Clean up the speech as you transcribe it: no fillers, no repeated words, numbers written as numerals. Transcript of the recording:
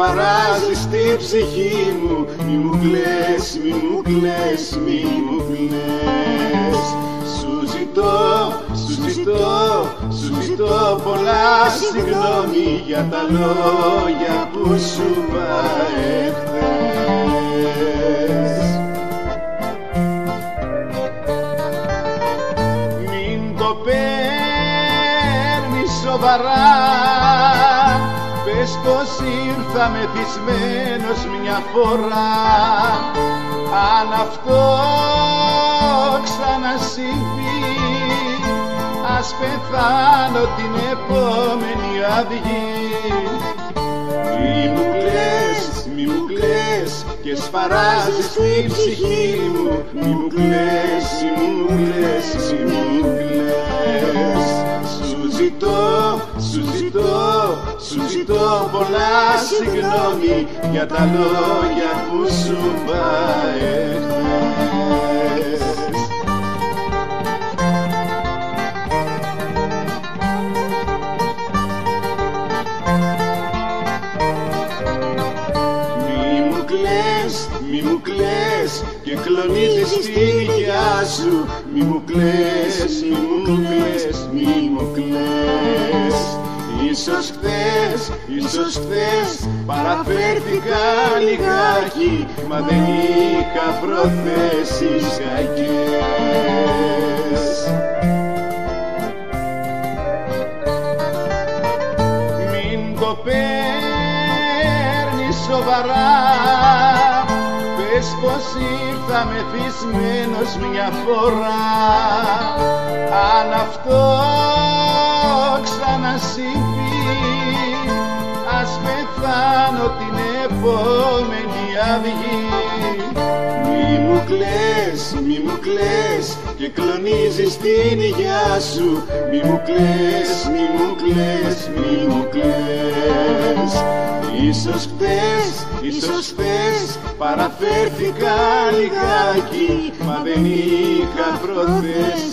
σπαράζεις την ψυχή μου. Μη μου κλαις, μη μου κλαις, μη μου κλαις. Σου ζητώ, σου ζητώ, σου ζητώ πολλά συγγνώμη για τα λόγια που σου είπα εχθές. Μην το παίρνεις σοβαρά, πες πως ήρθα μεθυσμένος μια φορά. Αν αυτό ξανασυμβεί, ας πεθάνω την επόμενη αυγή. Μη μου κλαις, μη μου κλαις και σπαράζεις την ψυχή μου. Μη μου κλαις, μη μου κλαις, μη μου κλαις. Σου ζητώ, σου ζητώ, σου ζητώ πολλά συγγνώμη για τα λόγια που σου είπα εχθές. Μη μου κλαις και κλονίζεις την υγειά σου. Μη μου κλαις, μη μου κλαις, μη μου κλαις. Ίσως χθες παραφέρθηκα λιγάκι, μα δεν είχα προθέσεις κακές. Μην το παίρνεις σοβαρά, πες πως ήρθα μεθυσμένος μια φορά. Αν αυτό ξανασυμβεί, ας πεθάνω την επόμενη αυγή. Μη μου κλαις, μη μου κλαις και κλονίζεις την υγειά σου. Μη μου κλαις, μη μου κλαις, μη μου κλαις. Ίσως χθες παραφέρθηκα λιγάκι, μα δεν είχα προθέσεις